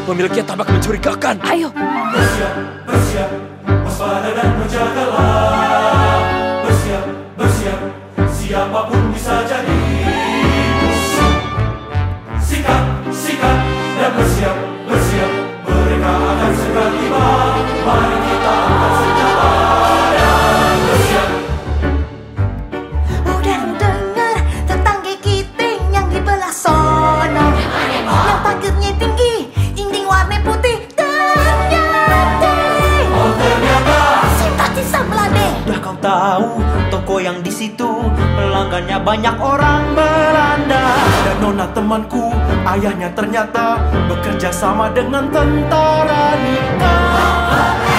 Pemiliknya tampak mencurigakan. Ayo. Bersiap, bersiap, waspada dan berjagalah. Bersiap, bersiap, siapapun bisa jadi musuh. Sikat, sikat, dan bersiap, bersiap, mereka akan segera tiba. Mari kita angkat senjata dan bersiap. Udah dengar tentang Gekiting yang di belah sono, yang pagernya tinggi, dinding warna putih dan nyantai. Oh ternyata Simpatisa melade. Udah kau tahu toko yang di situ pelanggannya banyak orang Belanda. dan nona temanku, ayahnya ternyata bekerja sama dengan tentara nikah.